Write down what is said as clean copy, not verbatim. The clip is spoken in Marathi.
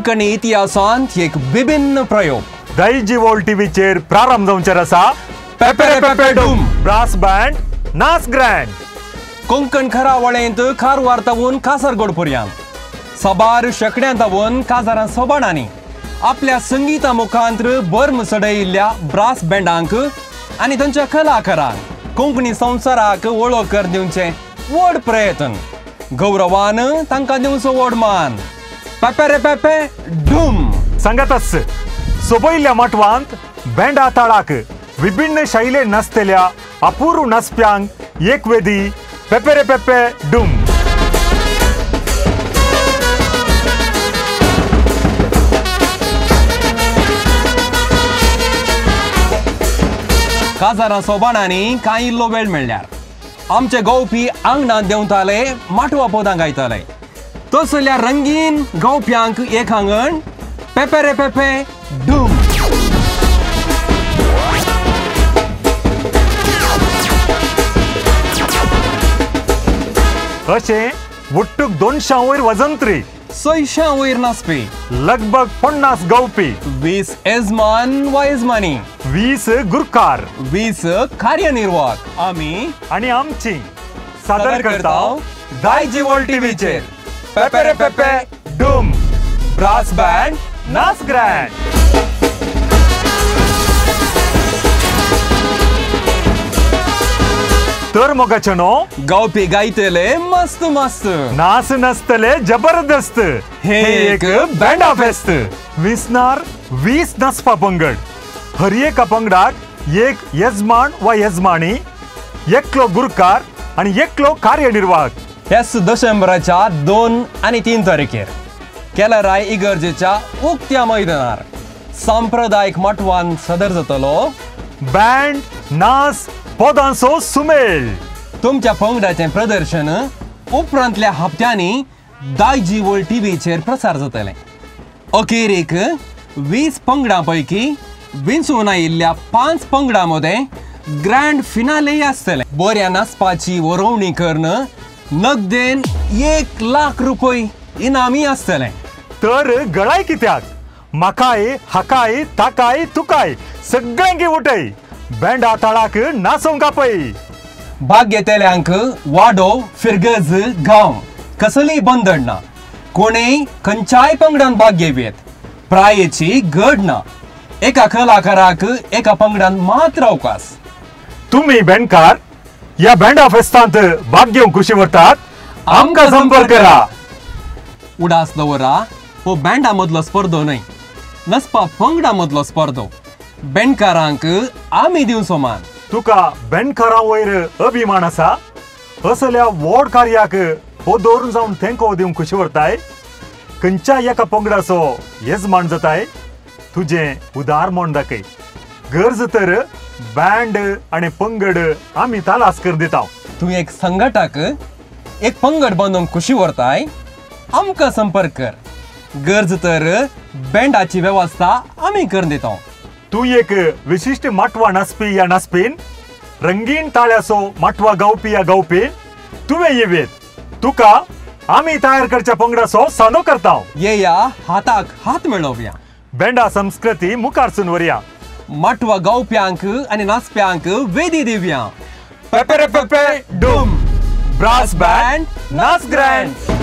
कोंकणी इतिहासांत एक विभिन्न प्रयोग दायजी वर्ल्ड टीव्हीचेर प्रारंभ जावचेर आसा पेपेरे पेपे डूम ब्रास बँड नास ग्रँड कोंकण खरावळेंत कारवार तावून कासरगोड पर्यंत सबार शेकड्यां तावून काजारां सोबाणांनी आपल्या संगीता मुखांत्र बर्म सडयिल्ल्या ब्रास बँडांक आनी तांच्या कलाकारांक कोंकणी संवसाराक वळख कर दिवचे व्हड प्रयत्न गौरवान तांकां दिवचो व्हड मान पेपेरे पेपे डूम सांगातच सोबयल्ल्या मटवांत बँडा ताळाक विभिन्न शैले नाचतेल्या अपूर्व नाचप्यांक एक वेदी पेपेरे पेपे डूम काजारां सोबाणांनी कांय इल्लो वेळ मेळ्ळ्यार आमचे गवपी आंगणांत देंवताले माटवा पोदां गायताले तसल्या रंगीन गवप्यांक एक आंगण पेपेरे पेपे डूम अशें वट्टूक 200 वयर वजंत्री 600 वयर नाचपी लगभग 50 गवपी 20 येजमान वा येजमानी 20 गुरकार 20 कार्यनिर्वाहक आमी आणि आमची सादर करता दायजी वर्ल्ड टीव्हीचेर पेपेरे पेपे डूम ब्रास बँड नास ग्रँड तर मोगाचे न्हू गावपी गायतले मस्त मस्त नाच नाचतले जबरदस्त हे एक बँडा फेस्त विसनार 20 नाचपा पंगड हर एका पंगडाक एक यजमान वा यजमानी एकलो गुरकार आणि एकलो कार्यनिर्वाहक ह्याच डिसेंबराच्या 2 आणि 3 तारखेर केलराय इगर्जेच्या उक्त्या मैदानार सांप्रदायिक मटवान सदर जातलो बँड नाच पोदांचो सुमेळ तुमच्या पंगडाचें प्रदर्शन उपरांतल्या हप्त्यांनी दायजी वर्ल्ड टीव्हीचेर प्रसार जातलें अखेरेक 20 पंगडां पैकी विंचून आयिल्ल्या 5 पंगडां मदें ग्रँड फिनाले आसतलें बऱ्या नाचपाची वरवणी करून नगदेन 1 लाख रुपये इनामी आसतलें तर गळाय कित्याक म्हाकाय हाकाय ताकाय तुकाय सगळ्यांक उठय बँडा ताळाक नाचोंक आपय भाग घेतल्यांक वाडो फिरगज गांव कसलीय बंदड ना कोणेय खंयच्याय पंगडान भाग घेवयेत प्रायेची गड ना एका कलाकाराक एका पंगडान मात्र अवकाश तुम्ही बँडकार या बँडा फेस्तांत भाग घेवंक खुशी वतात आमकां संपर्क करा उडास दवरा हो बँडा मदलो स्पर्धो न्हय नसपा पंगडा मदलो स्पर्धो बँडकारांक आमी दिवचो मान तुका बँडकारां वयर अभिमान आसा असल्या व्हड कार्याक हो दवरून जावन तेंको दिवंक खुशी वरताय खंयच्या एका पंगडाचो येजमान जाताय तुजें उदार मोन दाखय गरज तर बँड आनी पंगड आमी तालास कर दिता तूं एक संघटक एक पंगड बांदूंक खुशी व्हरताय आमकां संपर्क कर गरज तर बँडाची वेवस्था आमी करून दिता तूं एक विशिष्ट माटवा नाचपी या नाचपीन रंगीन ताळ्याचो माटवा गावपी या गावपीन तुवें येवेत तुका आमी तयार करच्या पंगडाचो सानो करता येया हाताक हात मेळोवया बँडा संस्कृती मुखारसून व्हरया माटवा गावप्यांक आनी नाचप्यांक वेदी दिवया पेपेरे पेपे डूम ब्रास बँड नाच ग्रँड